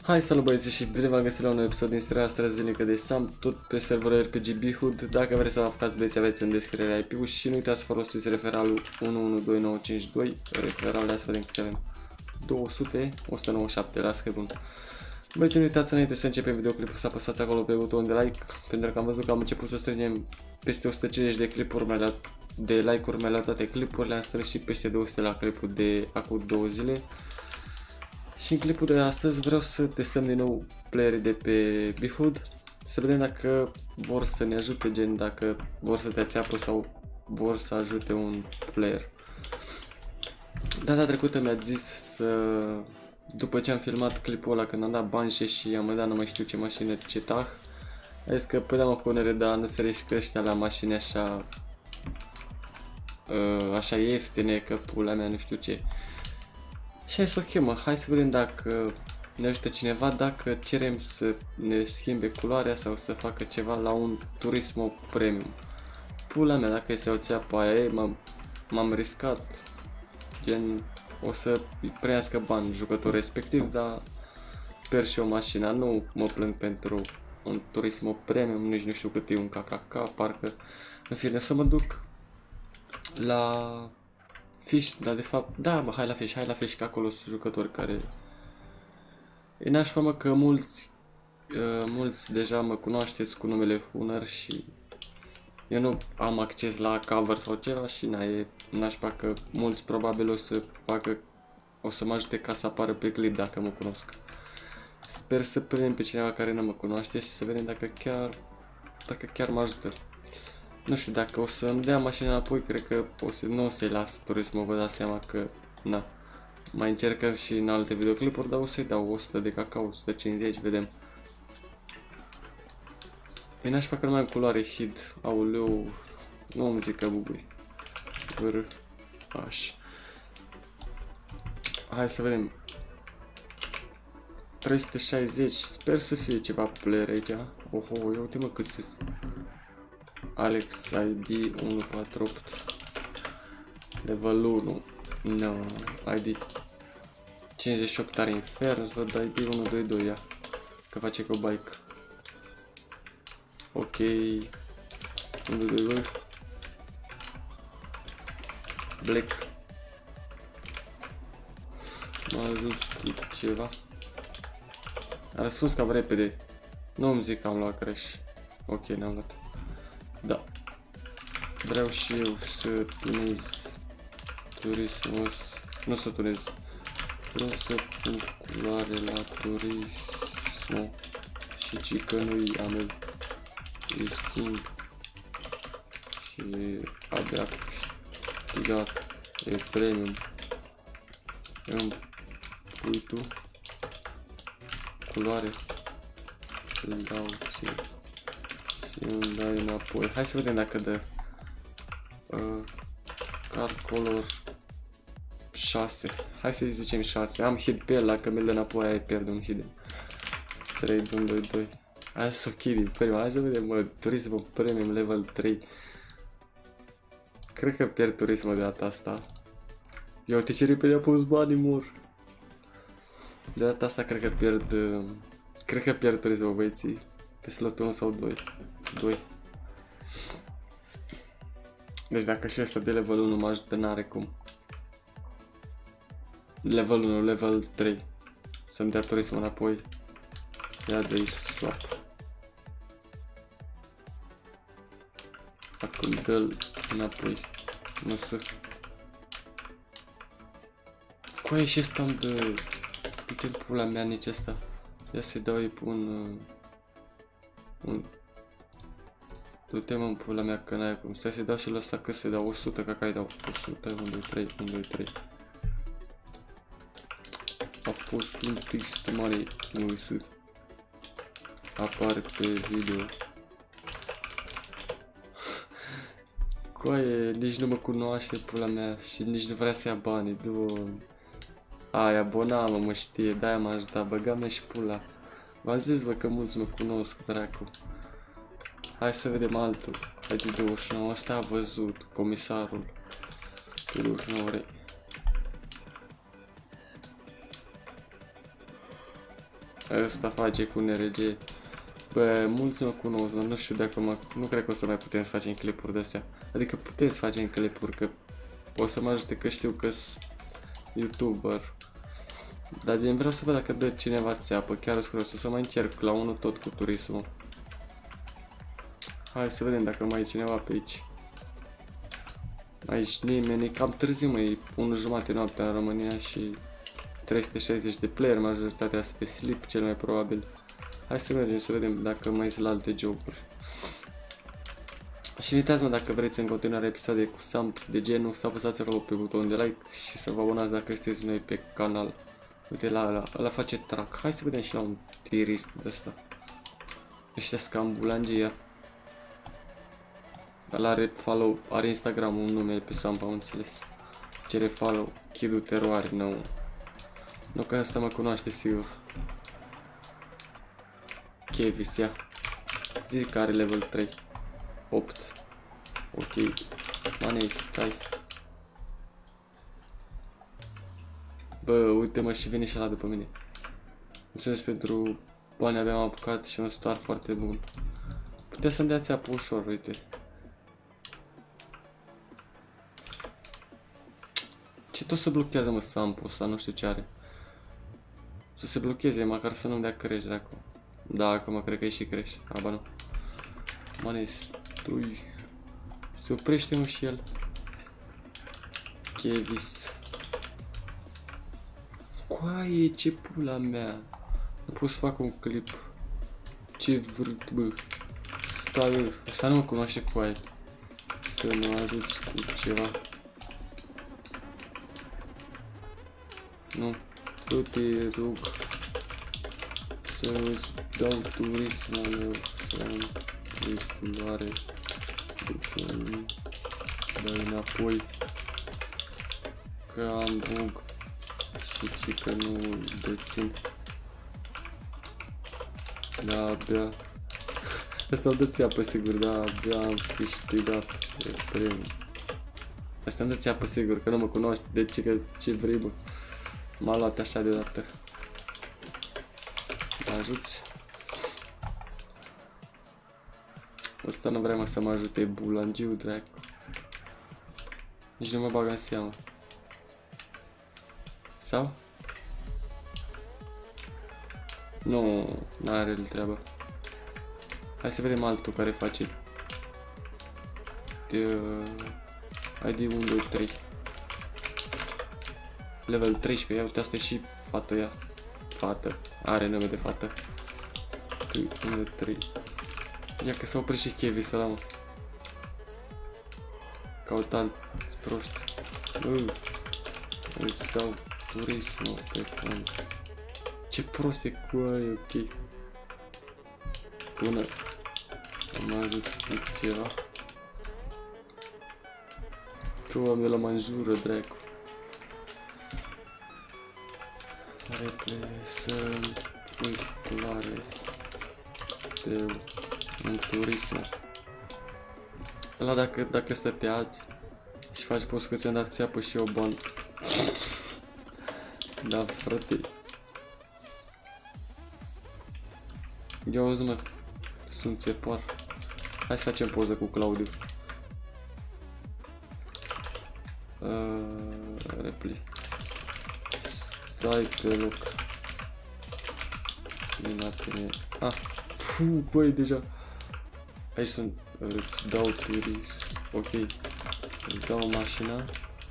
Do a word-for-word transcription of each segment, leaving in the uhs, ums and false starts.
Hai, salut băieți și bine v-am găsit la un nou episod din seria noastră zilnică de Sam, tot pe serverul R P G Bihud. Dacă vreți să vă apucați, băieți, aveți în descriere I P-ul și nu uitați să folosiți referalul unu unu doi nouă cinci doi, referalul să vedem câți avem, două sute, o sută nouăzeci și șapte, las că bun. Băieți, nu uitați înainte să începem videoclipul să apăsați acolo pe butonul de like, pentru că am văzut că am început să strângem peste o sută cincizeci de clipuri mai la, de like-uri mai la toate clipurile, am strâns și peste două sute la clipul de acum două zile. Și în clipul de astăzi vreau să testăm din nou playerii de pe Bihud, să vedem dacă vor să ne ajute, gen dacă vor să dea apă sau vor să ajute un player. Data trecută mi-a zis să, după ce am filmat clipul ăla când am dat Banshee și am dat nu mai știu ce mașină, ce tah, a zis că pădeam o conere, dar nu se rișcă ăștia la mașini așa, așa ieftine, că pula mea nu știu ce. Și hai să o chemă, hai să vedem dacă ne ajută cineva, dacă cerem să ne schimbe culoarea sau să facă ceva la un Turismo Premium. Pula mea, dacă e să o ția pe aia, m-am riscat, gen, o să primească bani jucătorul respectiv, dar sper și o mașină, nu mă plâng pentru un Turismo Premium, nici nu știu cât e un K K K, parcă, în fine, să mă duc la Fish, dar de fapt, da mă, hai la Fish, hai la Fish, că acolo sunt jucători care... E nașpa, mă, că mulți, uh, mulți deja mă cunoașteți cu numele Huner și eu nu am acces la cover sau ceva și na, e nașpa că mulți probabil o să facă, o să mă ajute ca să apară pe clip dacă mă cunosc. Sper să prindem pe cineva care nu mă cunoaște și să vedem dacă chiar, dacă chiar mă ajută. Nu știu, dacă o să îmi dea mașina înapoi, cred că o să, nu o să-i las Turismo, vă dați seama că, na, mai încercăm și în alte videoclipuri, dar o să-i dau o sută de cacao, o sută cincizeci, vedem. E nașpa că nu mai am culoare hid, auleu, nu îmi zic că bubui. Văr, așa. Hai să vedem. trei sute șaizeci, sper să fie ceva player aici. Oho, ia uite mă cât se... Alex I D unu patru opt, level unu, no, I D cincizeci și opt are Inferno, îți văd I D unu doi doi, ia, că face cu bike. Ok, unu doi doi, Black, mă ajut cu ceva. A răspuns cam repede, nu îmi zic că am luat crash. Ok, ne-am luat. Da. Vreau și eu să tunez Turismo, nu să tunez. Vreau să pun culoare la Turismo și cică nu-i am el. Îi schimb și abia câștigat e premium. Îmi pui tu culoare să-l dau ție. Și îmi dai înapoi. Hai să vedem dacă dă uh, card color șase. Hai să-i zicem șase. Am hit pe el, dacă mi-l dă înapoi aia pierd un hidden. trei unu doi doi. Hai să o chidi. Hai să vedem, mă, Turismo Premium level trei. Cred că pierd Turismo de data asta. Ia uite ce repede a pus banii, mor. De data asta cred că pierd uh, cred că pierd Turismo, băieții. Pe slotul unu sau doi. doi. Deci dacă și ăsta de level unu mă ajută, n-are cum. Level unu, level trei. Să-mi dea Turismo înapoi. Ia de aici swap. Acum dă-l înapoi. Nu să... Coaie și ăsta îmi dă... Uite pula mea nici ăsta. Ia să-i dau îi pun... Uh... Un... Du-te mă în pula mea că n-ai cum. Stai să-i dau și la ăsta că să-i dau o sută, ca că-i dau o sută, unu doi trei, unu doi trei. A fost un text mare, nu să apare pe video. Coaie, nici nu mă cunoaște pula mea și nici nu vrea să ia banii, du-o. Ai, abona mă, mă știe, de-aia m-a ajutat, băga-mea și pula. V-am zis, bă, că mulți mă cunosc, dracu. Hai să vedem altul. Hai de douăzeci și nouă, ăsta a văzut, comisarul. douăzeci și nouă ore. Ăsta face cu N R G. Bă, mulți mă cunosc, dar nu știu dacă mă... Nu cred că o să mai putem să facem clipuri de astea. Adică putem să facem clipuri, că o să mă ajute că știu că-s YouTuber. Dar gen vreau să văd dacă dă cineva țeapă, chiar scurios, o să mai încerc la unul tot cu turismul. Hai să vedem dacă mai e cineva pe aici. Aici nimeni, e cam târziu, mă, e unu jumate noaptea în România și trei sute șaizeci de player, majoritatea pe sleep, cel mai probabil. Hai să mergem să vedem dacă mai sunt alte joburi. Și uitați-mă dacă vreți în continuare episoade cu Samp de genul, să apăsați acolo pe butonul de like și să vă abonați dacă sunteți noi pe canal. Uite, la ăla, ăla face track. Hai să vedem și la un tirist de ăsta. Ăștia sunt ambulangia. Ăla are follow, are Instagram un nume pe Samp, am înțeles. Cere follow, Chidu Teroare, nu. Nu că asta mă cunoaște sigur. Kevis, ia. Zic că are level trei. opt. Ok. Manei, stai. Bă, uite-mă și vine și ăla după mine. Mulțumesc pentru bani, abia am apucat și un start foarte bun. Putea să-mi dea țeapă ușor, uite. Ce tot se blochează, mă, Samp-ul ăsta, nu știu ce are. Să se blocheze, măcar să nu-mi dea creș de acum. Da, acum cred că e și creș. Aba nu. Mane, stui. Se oprește, mă, și el. Kevis. Coaie, ce pula mea. Nu pot să fac un clip. Ce vârt, bă. Stai, bă. Asta nu mă cunoaște coaie. Să mă ajuți cu ceva. Nu. Eu te rog să-ți dau turismul meu, să am de culoare, după nu dai înapoi, că am bug și ci că nu dețin. Da, abia. Asta-mi dă țeapă sigur, da, abia am câștigat premiu. Asta-mi dă țeapă sigur, că nu mă cunoaște, deci că ce vrei, bă. M-a luat așa deodată. Mă ajuți? Ăsta nu vrea, mă, să mă ajute, bulangiu, dracu. Nici nu mă bag în seamă. Sau? Nu, n-are el treabă. Hai să vedem altul care face de I D unu, doi, trei. Level treisprezece, ia uite, asta e și fată ea. Fată, are nume de fată. unu, trei. Ia că s-a oprit și Kevis ăla, mă. Caut alți proști. Ui, îți dau turismul pe cont. Ce prost e cu aia, ok. Bună. Am ajut cu ceva. Doamne, la mă înjură, dracu. Reple să pui culoare de un turism. Ăla dacă, dacă stătea și faci post că ți-am dat țeapă și eu bani. Da, frate. Ia auzi, mă, sunt țepar. Hai să facem poză cu Claudiu. Uh, repli. Stai pe loc. Din la tine. Ah, puh, băi, deja. Aici sunt, îți dau turist. Ok. Îți dau mașina.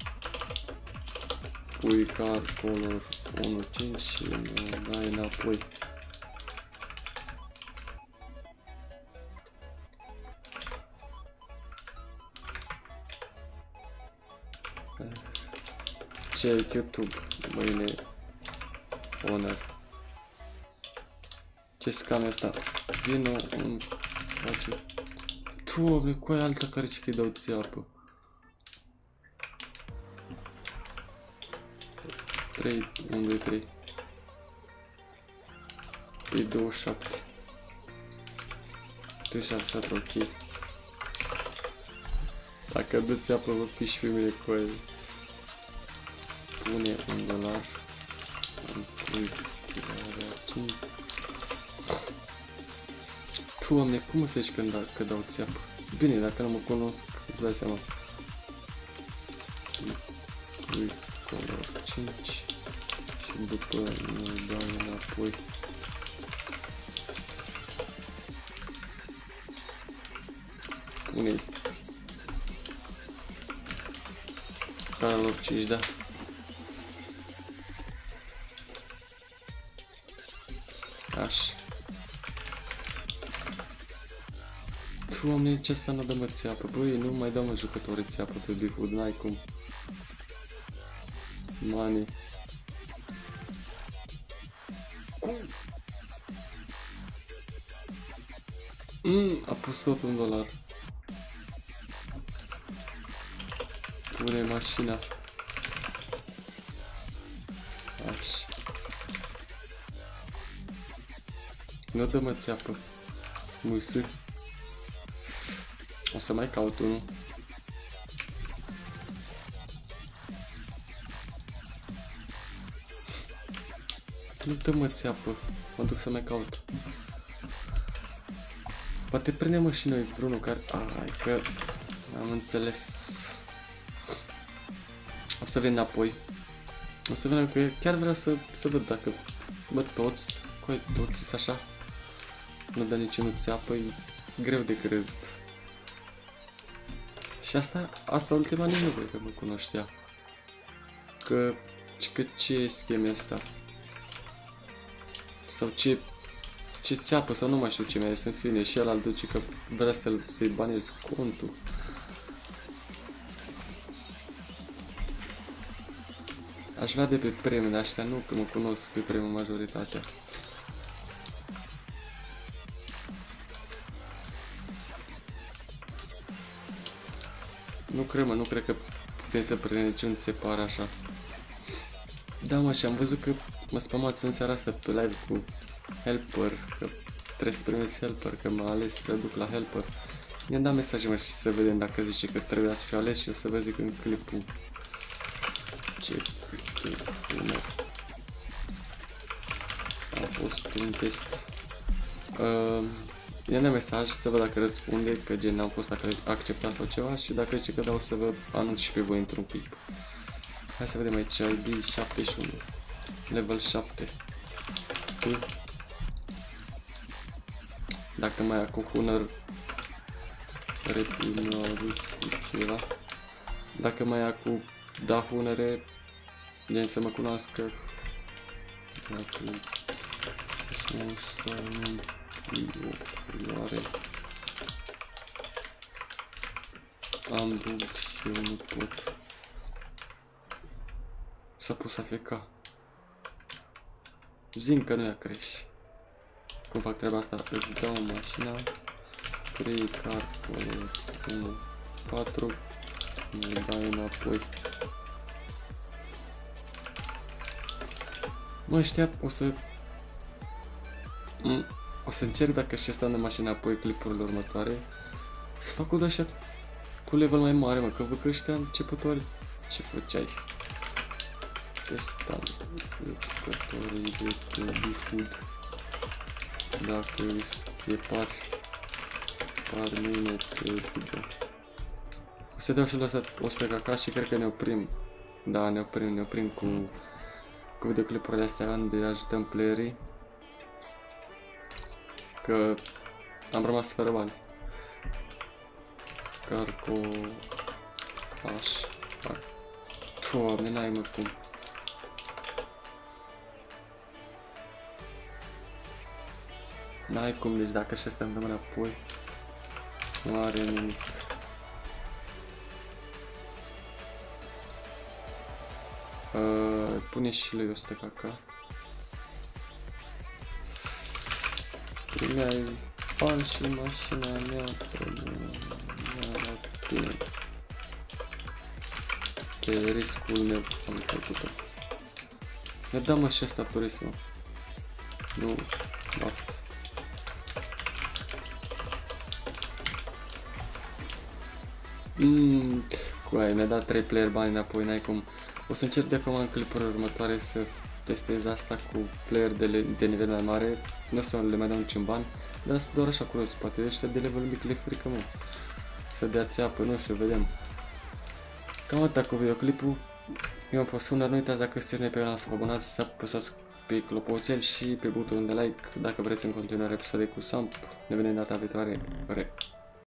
Pui car color unu cinci și mă dai înapoi. Check YouTube, mâine owner. Ce scam e ăsta? Vino un face. Doamne, cu aia alta care ce-i dau țeapă. trei, unu, doi, trei. E douăzeci și șapte. douăzeci și șapte, ok. Dacă dă țeapă, vă piși pe mine cu aia. Pune un dolar. Am pui cinci. Doamne, cum o să zici când da, că dau țeapă? Bine, dacă nu mă cunosc, îți dai seama. Ui, color cinci. Și după ne dau înapoi. Pune-i. Color cinci, da. Așa. Doamne, ce asta nu dă mă țeapă? Băi, nu mai dau mă jucători țeapă pe Bigfoot, n-ai cum. Money. Cum? Mm, a pus tot un dolar. Pune mașina. Așa. Nu dă mă țeapă. Musă. O să mai caut unul. Nu dă mă țeapă. Mă duc să mai caut. Poate prindem și noi vreunul care... Ai că... Am înțeles. O să vin înapoi. O să vedem că chiar vreau să, să văd dacă... Bă, toți. Coi, toți sunt așa. Nu dă niciunul țeapă. E greu de crezut. Și asta, asta ultima nici nu cred că mă cunoștea. Că, că ce e schema asta? Sau ce, ce țeapă, sau nu mai știu ce mai este, în fine, și el al duce că vrea să-l, să-i banezi contul. Aș vrea de pe premiile astea, nu că mă cunosc pe premiul majoritatea. Nu cred, mă, nu cred că putem să prindem niciun țepar așa. Da, mă, și am văzut că mă spamați în seara asta pe live cu helper, că trebuie să primesc helper, că m-a ales să duc la helper. Mi-am dat mesaje, mă, și să vedem dacă zice că trebuia să fiu ales și o să vă zic în clipul. Ce clipul, mă. A fost un test. Uh, I-am dat mesaj să văd dacă răspunde, că gen n-am fost acceptat sau ceva și dacă zice că da, o să vă anunț și pe voi într-un clip. Hai să vedem aici, I D șaptezeci și unu, level șapte. Ui. Dacă mai ia cu Hunter, reprimorul cu ceva. Dacă mai ia cu da Huntere, gen să mă cunoască. Dacă nu stau floare. Am bug și eu nu pot. S-a pus A F K. Zim că nu ia crash. Cum fac treaba asta? Îți dau mașina. trei carturi. unu, patru. Ne dai înapoi. Mă, ăștia o să... Mm. O să încerc dacă și ăsta în mașina apoi clipurile următoare. Să fac o așa cu level mai mare, mă, că văd că ăștia începători. Ce făceai? Testam jucătorii de pe Bigfoot. Dacă îți țepar par mine pe Bigfoot. O să dau și la asta o sută caca și cred că ne oprim. Da, ne oprim, ne oprim cu, cu videoclipurile astea unde ajutăm playerii. Că am rămas fără bani. Carco... Așa. Doamne, n-ai mă cum. N-ai cum, deci dacă și ăsta îmi rămâne apoi, nu are nimic. Uh, pune și lui o sută caca. Primeai bani și mașina mea pe tine. Pe riscul meu am făcut-o. Ne dă mă și ăsta turismul. Nu, baft. Mmm, cu aia, mi-a dat trei player bani înapoi, n-ai cum. O să încerc de acum în clipurile următoare să testez asta cu player de, le, de nivel mai mare, nu o să le mai dau niciun ban, dar sunt doar așa curios, poate ăștia de level mic le frică, mă, să dea țeapă, nu știu, vedem. Cam atât cu videoclipul, eu am fost Sunar, nu uitați dacă sunteți noi pe canal să vă abonați, să apăsați pe clopoțel și pe butonul de like dacă vreți în continuare episoade cu Samp. Ne vedem data viitoare. Re.